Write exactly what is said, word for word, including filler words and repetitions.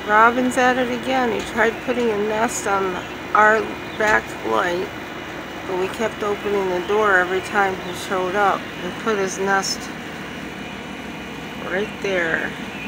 Robin's at it again. He tried putting a nest on our back light, but we kept opening the door every time he showed up. He put his nest right there.